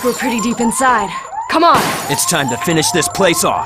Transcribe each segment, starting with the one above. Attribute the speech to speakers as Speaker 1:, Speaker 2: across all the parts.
Speaker 1: like we're pretty deep inside. Come on!
Speaker 2: It's time to finish this place off.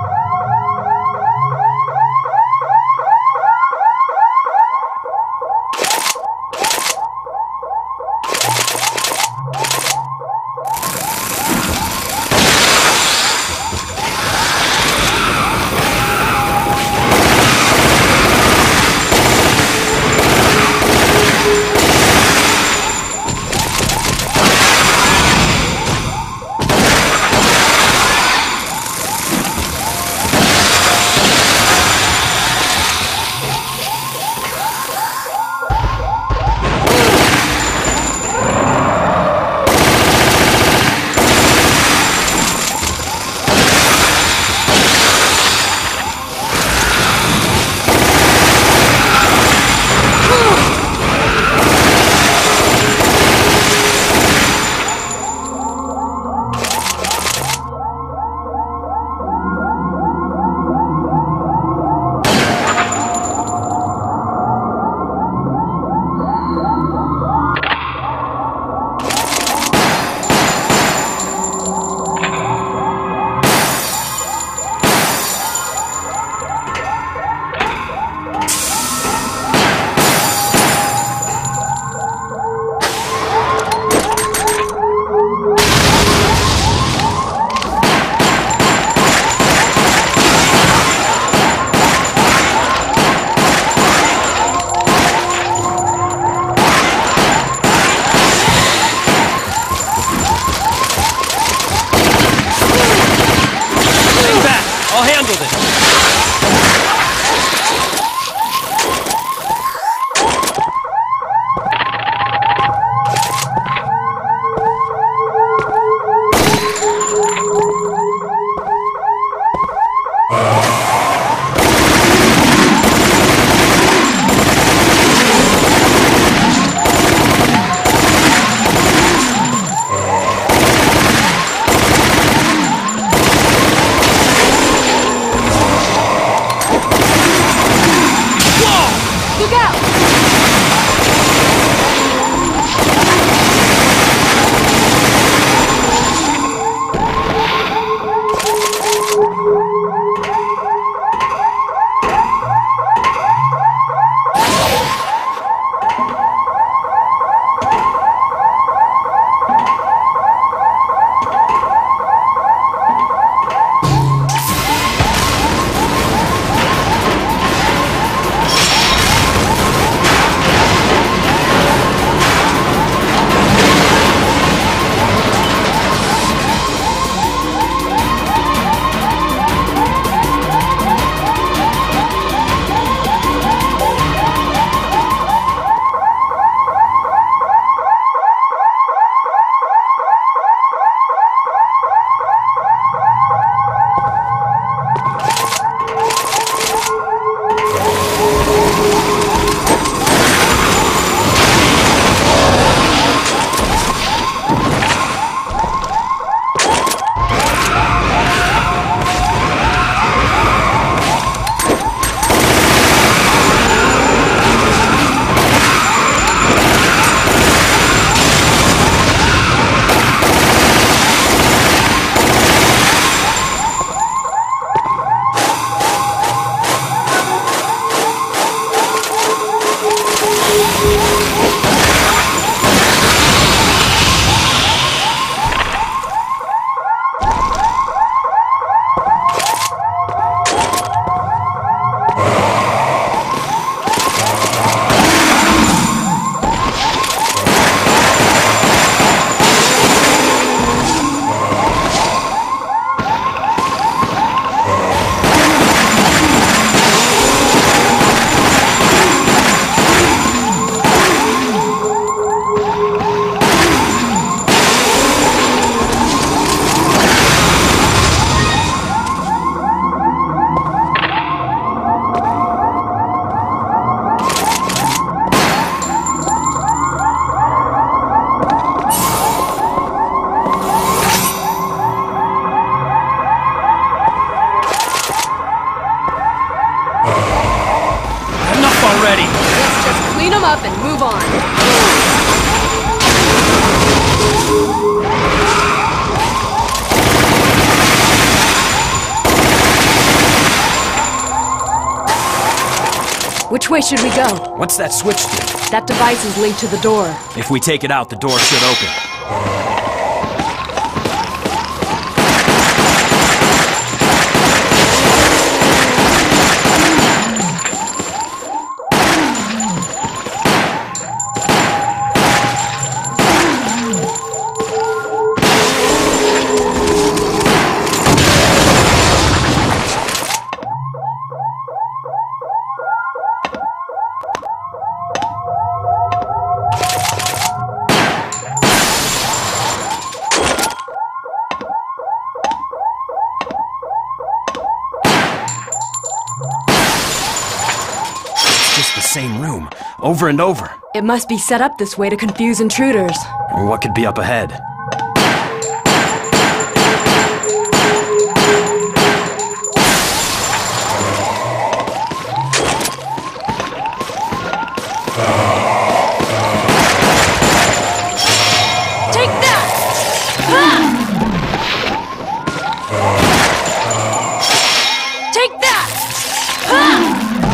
Speaker 1: up and move on. Which way should we go?
Speaker 2: What's that switch do?
Speaker 1: That device is linked to the door.
Speaker 2: If we take it out, the door should open. Just the same room, over and over.
Speaker 1: It must be set up this way to confuse intruders.
Speaker 2: What could be up ahead?
Speaker 1: Take that! Ah! Take that! Ah!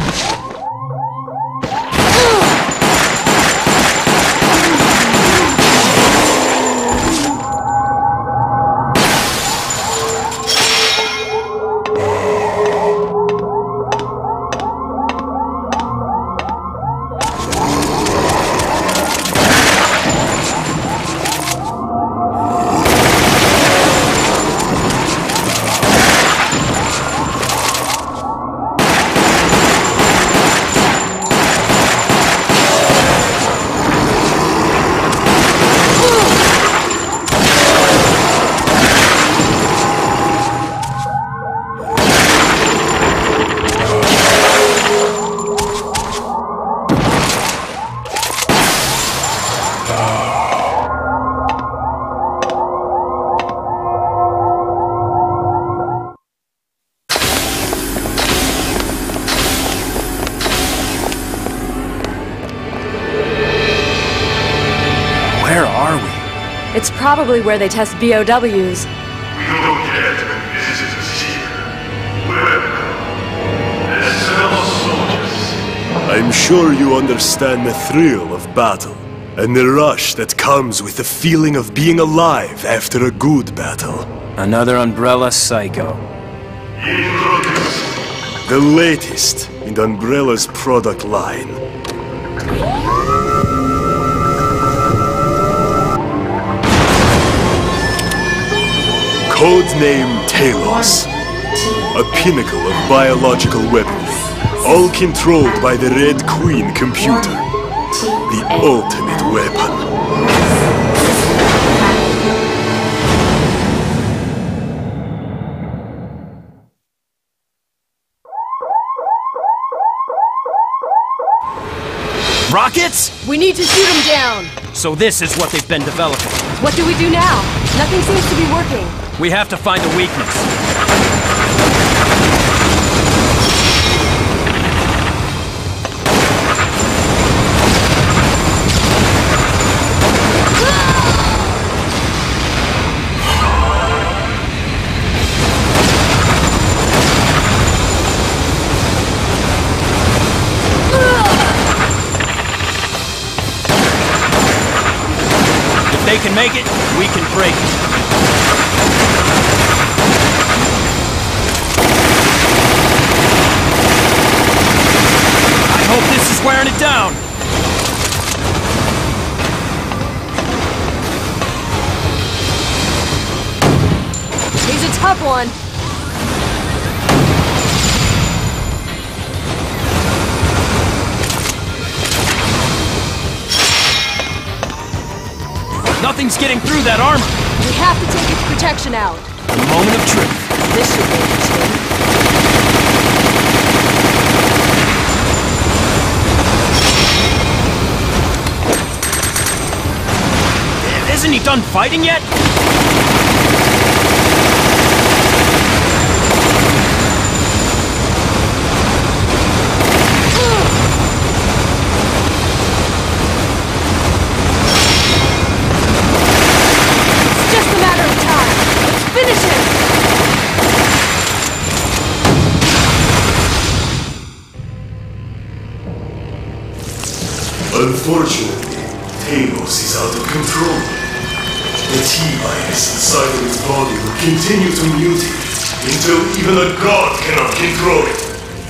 Speaker 2: Where are we?
Speaker 1: It's probably where they test BOWs.
Speaker 3: We don't get when visitors here. Welcome, as fellow soldiers.
Speaker 4: I'm sure you understand the thrill of battle, and the rush that comes with the feeling of being alive after a good battle.
Speaker 2: Another Umbrella Psycho.
Speaker 3: Introduce
Speaker 4: The latest in Umbrella's product line. Codename Talos. A pinnacle of biological weapons, all controlled by the Red Queen computer. The ultimate weapon.
Speaker 2: Rockets?
Speaker 1: We need to shoot them down.
Speaker 2: So this is what they've been developing.
Speaker 1: What do we do now? Nothing seems to be working.
Speaker 2: We have to find a weakness. If they can make it, we can break it. I hope this is wearing it down.
Speaker 1: He's a tough one.
Speaker 2: Nothing's getting through that armor.
Speaker 1: We have to take its protection out.
Speaker 2: The moment of truth.
Speaker 1: This should be interesting.
Speaker 2: Isn't he done fighting yet?
Speaker 1: It's just a matter of time. Let's finish him.
Speaker 4: Unfortunately, Talos is out of control. The T-virus inside of its body will continue to mutate until even a god cannot control it.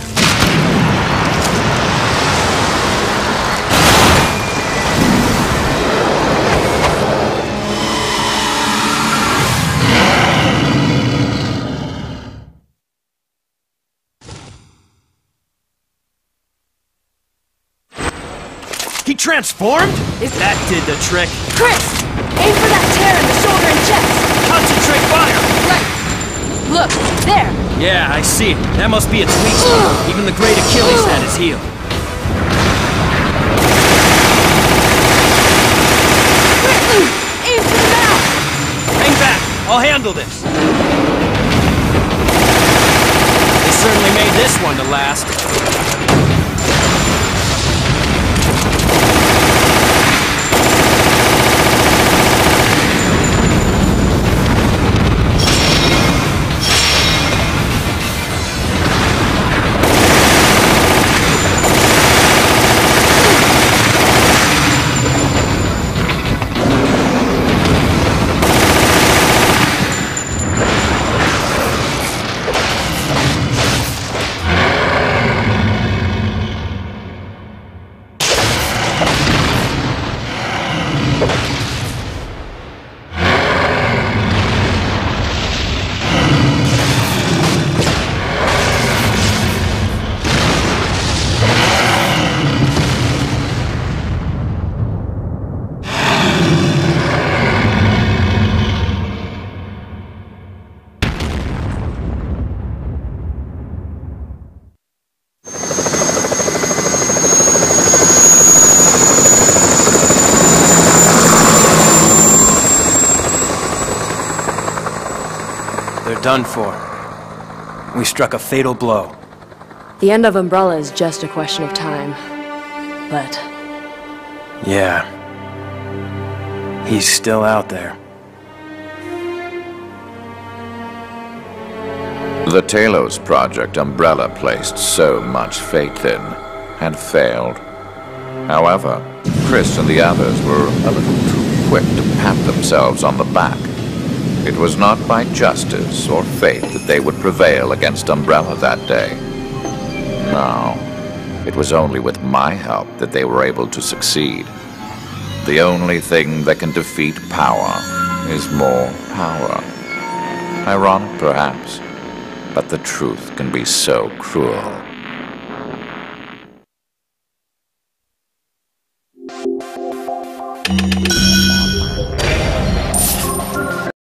Speaker 2: He transformed? That did the trick.
Speaker 1: Chris! Aim for that tear in the shoulder and chest!
Speaker 2: Concentrate fire!
Speaker 1: Right! Look, there!
Speaker 2: Yeah, I see it. That must be its weak spot. Even the great Achilles head is healed.
Speaker 1: Chris! Aim for the mouth!
Speaker 2: Hang back! I'll handle this. They certainly made this one to last. They're done for. We struck a fatal blow.
Speaker 1: The end of Umbrella is just a question of time. But
Speaker 2: Yeah. He's still out there.
Speaker 5: The Talos project Umbrella placed so much faith in had failed. However, Chris and the others were a little too quick to pat themselves on the back. It was not by justice or fate that they would prevail against Umbrella that day. No, it was only with my help that they were able to succeed. The only thing that can defeat power is more power. Ironic, perhaps, but the truth can be so cruel.